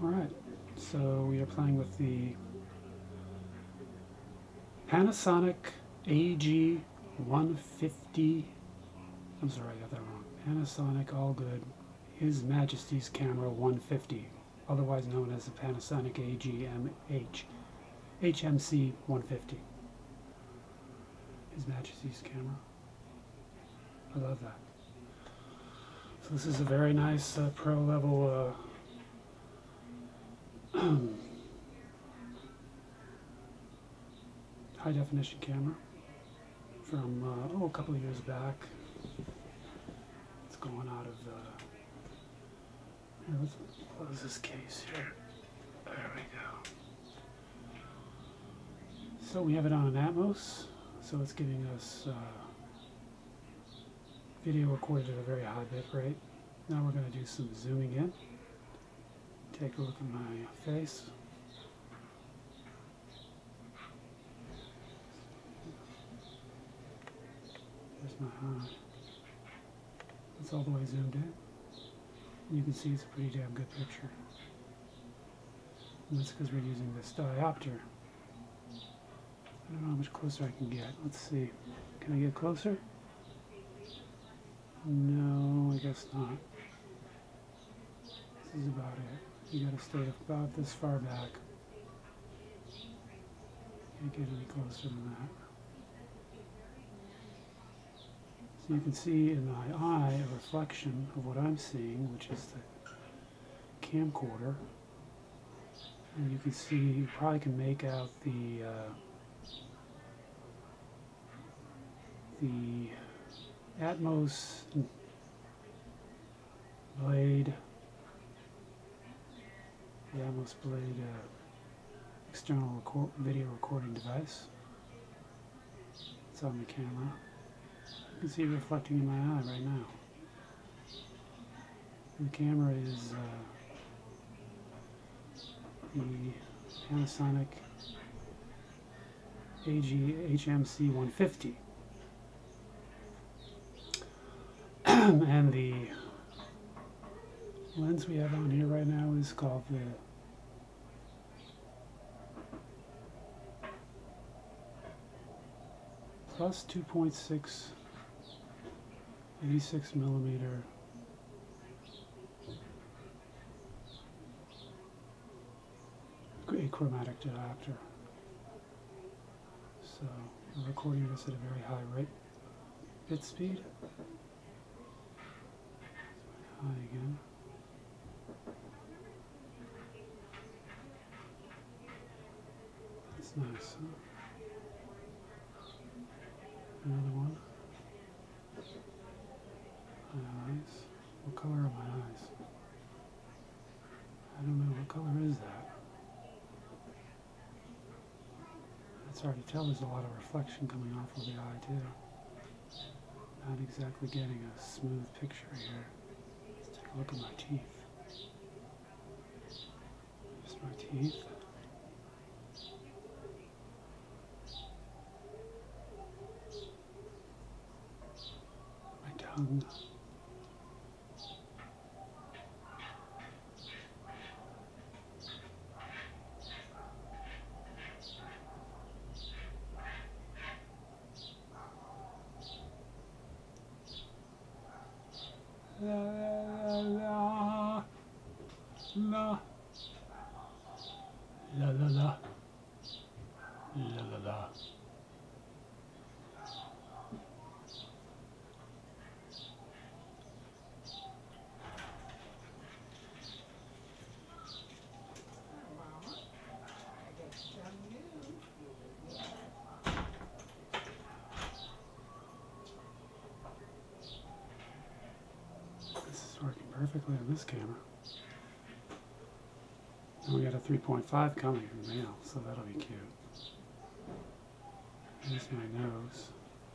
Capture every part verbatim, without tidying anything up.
Alright, so we are playing with the Panasonic A G one fifty, I'm sorry, I got that wrong, Panasonic All Good, His Majesty's Camera one fifty, otherwise known as the Panasonic A G M H, H M C one fifty. His Majesty's Camera. I love that. So this is a very nice uh, pro level uh, high definition camera from uh, oh a couple of years back. It's going out of uh, here, let's close this case here. There we go. So we have it on an Atomos, so it's giving us uh, video recorded at a very high bit rate. Now we're going to do some zooming in. Take a look at my face. There's my eye. It's all the way zoomed in. You can see it's a pretty damn good picture. And that's because we're using this diopter. I don't know how much closer I can get. Let's see. Can I get closer? No, I guess not. This is about it. You gotta stay about this far back. Can't get any closer than that. So you can see in my eye a reflection of what I'm seeing, which is the camcorder. And you can see, you probably can make out the uh, the Atomos Blade, the Atomos Blade uh, external record video recording device. It's on the camera. You can see it reflecting in my eye right now. And the camera is uh, the Panasonic A G H M C one fifty. And the lens we have on here right now is called the plus two point six eighty-six millimeter Achromatic Diopter. So we're recording this at a very high rate, bit speed. High again. That's nice, huh? Another one. My eyes. What color are my eyes? I don't know. What color is that? It's hard to tell. There's a lot of reflection coming off of the eye, too. Not exactly getting a smooth picture here. Let's take a look at my teeth. There's my teeth. My tongue. La la la la la la la la la la. Working perfectly on this camera. And we got a three point five coming in the mail, so that'll be cute. There's my nose.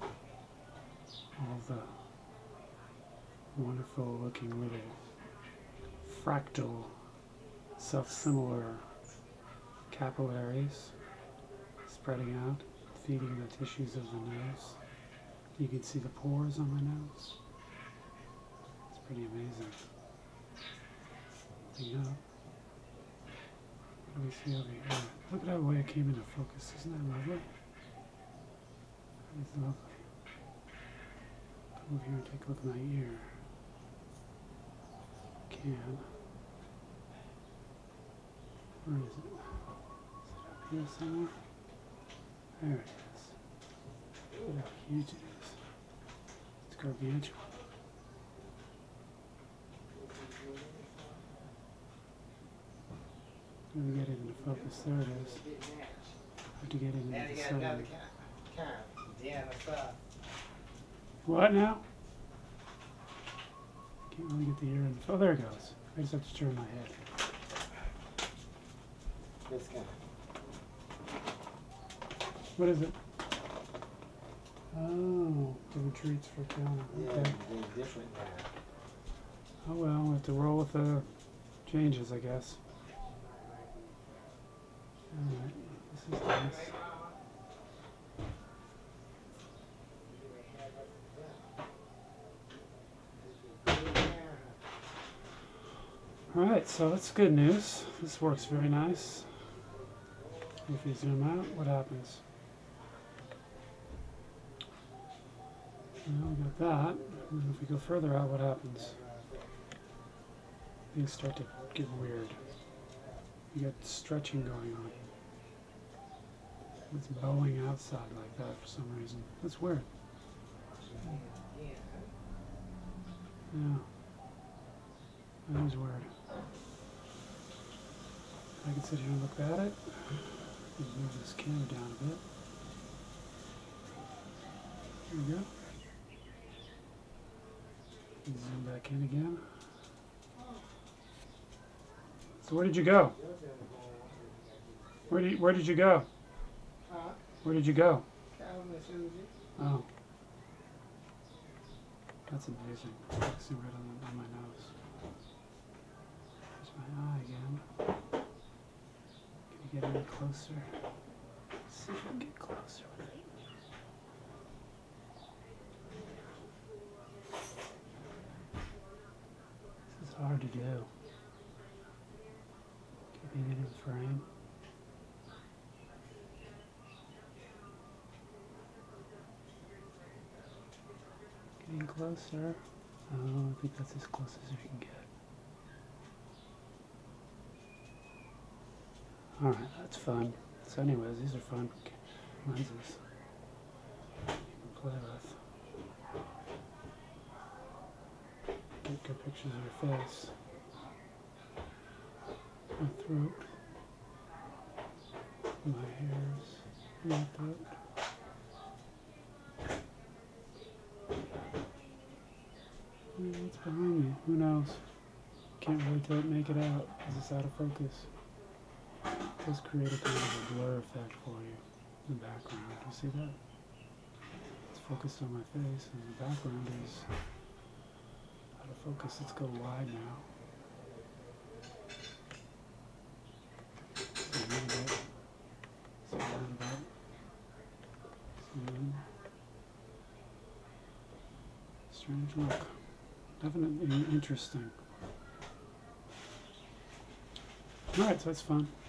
All the wonderful looking little fractal, self-similar capillaries spreading out, feeding the tissues of the nose. You can see the pores on my nose. Pretty amazing. You know, What do we see over here? Look at that way it came into focus. Isn't that lovely? That is lovely. Come over here and take a look at my ear. Can. Where is it? Is it up here somewhere? There it is. Look at how huge it is. It's gargantuan. Let me get it into focus. There it is. I have to get it into the setting. What now? Can't really get the ear in. Oh, there it goes. I just have to turn my head. This guy. What is it? Oh, the retreats for camera. Yeah, Okay. they're different now. Oh well, we have to roll with the changes, I guess. Alright, this is nice. Alright, so that's good news. This works very nice. If you zoom out, what happens? Well, we got that. And then if we go further out, what happens? Things start to get weird. You got stretching going on. It's bowing outside like that for some reason. That's weird. Yeah. That is weird. I can sit here and look at it. Move this camera down a bit. There we go. Zoom back in again. So where did you go? Where did Where did you go? Where did you go? Oh, that's amazing. Focusing right on, on my nose. There's my eye again. Can you get any closer? Let's see if I can get closer with it. This is hard to do. Keeping it in frame. Getting closer. Oh, I think that's as close as you can get. Alright, that's fun. So anyways, these are fun lenses you can play with. Get good pictures of your face. My throat. My hairs. My throat. What's behind me? Who knows? Can't really tell, make it out because it's out of focus. It does create a kind of a blur effect for you in the background. You see that? It's focused on my face and the background is out of focus. Let's go wide now. Zoom in a bit. Zoom in a bit. Zoom in. Strange look. Definitely interesting. Alright, so that's fun.